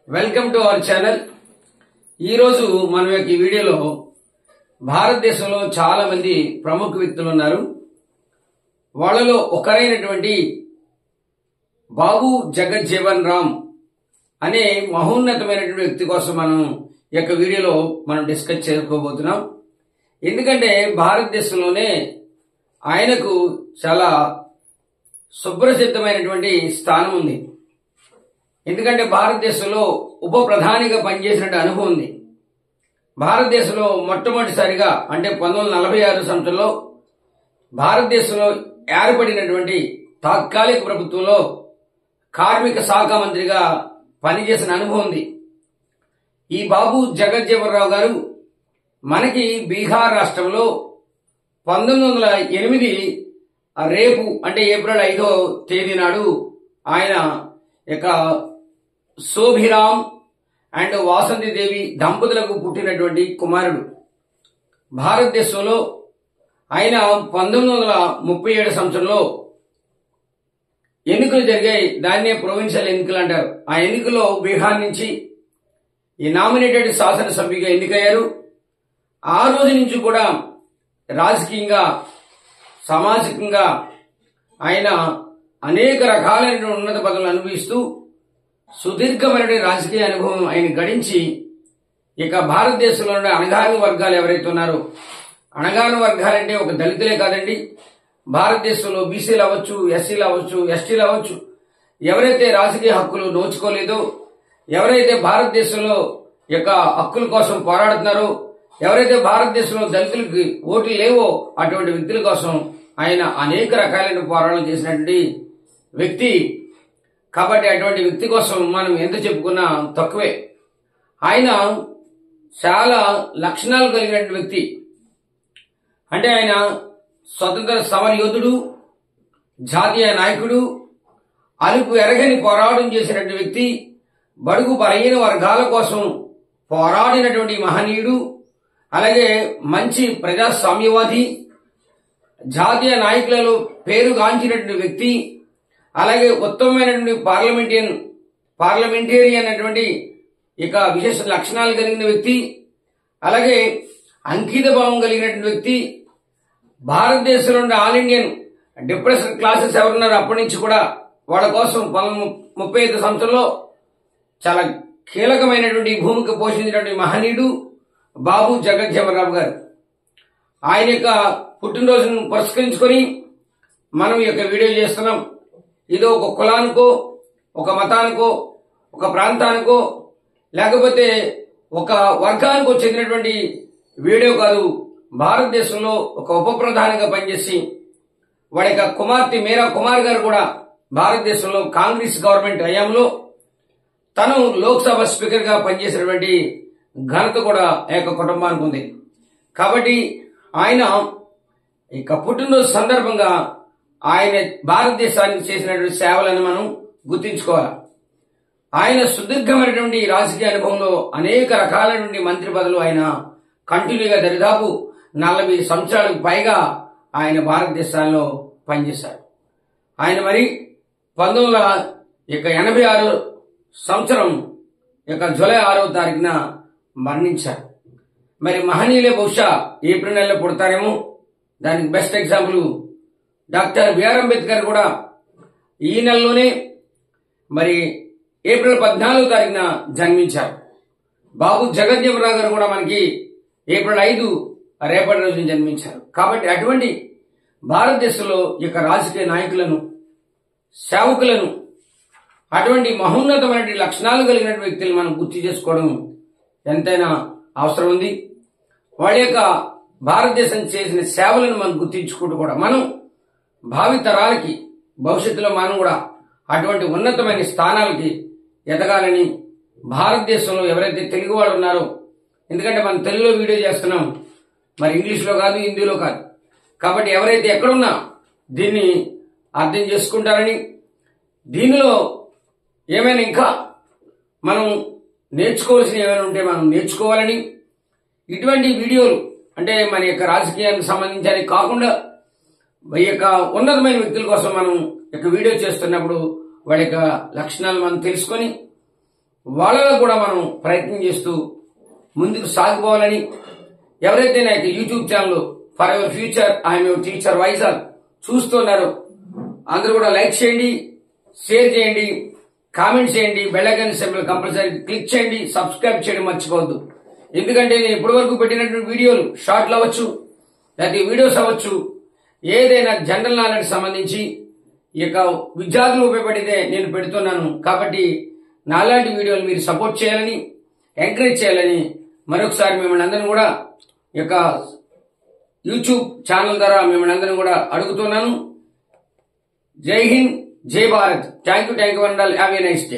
Welcome to our channel. ఈ రోజు మనం ఈ వీడియోలో భారతదేశంలో చాలా మంది ప్రముఖ వ్యక్తులు ఉన్నారు। వాళ్ళలో ఒకరైనటువంటి బాబు జగజ్జీవన్ రామ్ అనే మహోన్నతమైనటువంటి వ్యక్తి కోసం మనం ఈ వీడియోలో మనం డిస్కస్ చేసుకోబోతున్నాం। ఎందుకంటే భారతదేశంలోనే ఆయనకు చాలా సుప్రసిద్ధమైనటువంటి స్థానం ఉంది। ఎందుకంటే భారతదేశంలో ఉప ప్రధానిగా పనిచేసిన అనుభవం ఉంది। భారతదేశంలో మొట్టమొదటిసారిగా అంటే 1946 సంవత్సరంలో భారతదేశంలో ఏర్పడినటువంటి తాత్కాలిక ప్రభుత్వంలో కార్మిక శాఖ మంత్రిగా పనిచేసిన అనుభవం ఉంది। ఈ బాబు జగజ్జీవన్ రామ్ గారు మనకి బీహార్ రాష్ట్రంలో 1908 రేపు అంటే ఏప్రిల్ 5వ తేదీ నాడు ఆయన శోభిరామ్ అండ్ వాసంతి దేవి దంపతులకు పుట్టినటువంటి కుమారుడు। భారతదేశంలో ఆయన 1937 సంవత్సరంలో ఎన్నికలు జరిగాయి। దాన్నే ప్రొవిన్షియల్ ఎన్నికలు అంటారు। ఆ ఎన్నికల్లో బీహార్ నుంచి ఈ నామినేటెడ్ శాసనసభ్యుగా ఎన్నికయ్యారు। ఆ రోజు నుంచి కూడా రాజకీయంగా సామాజికంగా ఆయన అనేక రకాలైన ఉన్నత పదవులు అనుభవిస్తూ సుదీర్ఘమైన రాజకీయ అనుభవం ఆయన గడించి భారతదేశంలో అణగారిన వర్గాలు ఎవరైతే ఉన్నారో, అణగారిన వర్గాలంటే ఒక దళితులే కాదండి, భారతదేశంలో బీసీలు అవ్వచ్చు, ఎస్సీలు అవ్వచ్చు, ఎస్టీలు అవ్వచ్చు, ఎవరైతే రాజకీయ హక్కులు నోచుకోలేదో, ఎవరైతే భారతదేశంలో హక్కుల కోసం పోరాడుతున్నారో, ఎవరైతే భారతదేశంలో దళితులకి ఓట్లు లేవో అటువంటి వ్యక్తుల కోసం ఆయన అనేక రకాలైన పోరాటాలు చేసినటువంటి వ్యక్తి। కాబట్టి అటువంటి వ్యక్తి కోసం మనం ఎంత చెప్పుకున్నా తక్కువే। ఆయన చాలా లక్షణాలు కలిగినటువంటి వ్యక్తి। అంటే ఆయన స్వతంత్ర సమర యోధుడు, జాతీయ నాయకుడు, అలుపు ఎరగని పోరాటం చేసినటువంటి వ్యక్తి, బడుగు బలహీన వర్గాల కోసం పోరాడినటువంటి మహనీయుడు, అలాగే మంచి ప్రజాస్వామ్యవాది, జాతీయ నాయకులలో పేరుగాంచినటువంటి వ్యక్తి, అలాగే ఉత్తమమైనటువంటి పార్లమెంటేరియన్ అనేటువంటి విశేష లక్షణాలు కలిగిన వ్యక్తి, అలాగే అంకిత భావం కలిగినటువంటి వ్యక్తి। భారతదేశంలో ఆల్ ఇండియన్ డిప్రెషన్ క్లాసెస్ ఎవరున్నారు అప్పటి నుంచి కూడా వాళ్ళ కోసం 35 సంవత్సరంలో చాలా కీలకమైనటువంటి భూమిక పోషించినటువంటి మహనీయుడు బాబు జగజ్జీవన్ రామ్ గారు। ఆయన పుట్టినరోజును పురస్కరించుకొని మనం వీడియో చేస్తున్నాం। ఇది ఒక కులానికో, ఒక మతానికో, ఒక ప్రాంతానికో, లేకపోతే ఒక వర్గానికో చెందినటువంటి వీడియో కాదు। భారతదేశంలో ఒక ఉప ప్రధానిగా పనిచేసి వాడి కుమార్తె మీరా కుమార్ గారు కూడా భారతదేశంలో కాంగ్రెస్ గవర్నమెంట్ హయాంలో తను లోక్సభ స్పీకర్ గా పనిచేసినటువంటి ఘనత కూడా కుటుంబానికి ఉంది। కాబట్టి ఆయన పుట్టినరోజు సందర్భంగా ఆయన భారతదేశానికి చేసినటువంటి సేవలను మనం గుర్తించుకోవాలి। ఆయన సుదీర్ఘమైనటువంటి రాజకీయ అనుభవంలో అనేక రకాలైనటువంటి మంత్రి పదవులు ఆయన కంటిన్యూగా దరిదాపు 40 సంవత్సరాలకు పైగా ఆయన భారతదేశంలో పనిచేశారు। ఆయన మరి 1986 సంవత్సరం జూలై 6వ తారీఖున మరణించారు। మరి మహనీయులే బహుశా ఏప్రిల్ నెలలో పుడతారేమో, దానికి best example doctor BR Ambedkar కూడా ఈ నెలలోనే మరి ఏప్రిల్ 14వ తారీఖున జన్మించారు। బాబు జగజ్జీవన్ రామ్ గారు కూడా మనకి ఏప్రిల్ 5 రేపటి రోజున జన్మించారు। కాబట్టి అటువంటి భారతదేశంలో రాజకీయ నాయకులను, సేవకులను, అటువంటి మహోన్నతమైన లక్షణాలు కలిగిన వ్యక్తులు మనం గుర్తు చేసుకోవడం ఎంతైనా అవసరం ఉంది। వాళ్ళ భారతదేశం చేసిన సేవలను మనం గుర్తించుకుంటూ కూడా మనం భావి తరాలకి భవిష్యత్తులో మనం కూడా అటువంటి ఉన్నతమైన స్థానాలకి ఎదగాలని, భారతదేశంలో ఎవరైతే తెలుగు వాళ్ళు ఉన్నారో, ఎందుకంటే మనం తెలుగులో వీడియో చేస్తున్నాం, మరి ఇంగ్లీష్లో కాదు, హిందీలో కాదు, కాబట్టి ఎవరైతే ఎక్కడున్నా దీన్ని అర్థం చేసుకుంటారని, దీనిలో ఏమైనా ఇంకా మనం నేర్చుకోవాల్సిన ఏమైనా ఉంటే మనం నేర్చుకోవాలని, ఇటువంటి వీడియోలు అంటే మన రాజకీయానికి సంబంధించి కాకుండా ఉన్నతమైన వ్యక్తుల కోసం మనం వీడియో చేస్తున్నప్పుడు వాళ్ళ లక్షణాలు మనం తెలుసుకొని వాళ్ళలో కూడా మనం ప్రయత్నం చేస్తూ ముందుకు సాగిపోవాలని, ఎవరైతే నా YouTube channel for your future I'm your teacher Vizag చూస్తున్నారో అందరూ కూడా లైక్ చేయండి, షేర్ చేయండి, కామెంట్ చేయండి, bell icon symbol compulsory click చేయండి, సబ్స్క్రైబ్ చేయడం మర్చిపోవద్దు. ఎందుకంటే నేను ఇప్పటి వరకు పెట్టినటువంటి వీడియోలు షార్ట్లు అవ్వచ్చు, లేకపోతే వీడియోస్ అవ్వచ్చు, ఏదైనా జనరల్ నాలెడ్జ్ సంబంధించి ఈ యొక్క విద్యార్థులు ఉపయోగపడితే నేను పెడుతున్నాను. కాబట్టి నాలాంటి వీడియోలు మీరు సపోర్ట్ చేయాలని, ఎంకరేజ్ చేయాలని మరొకసారి మిమ్మల్ని అందరినీ కూడా ఈ యొక్క యూట్యూబ్ ఛానల్ ద్వారా మిమ్మల్ని అందరినీ కూడా అడుగుతున్నాను. జై హింద్, జై Bharat. Thank you and all. Have a nice day.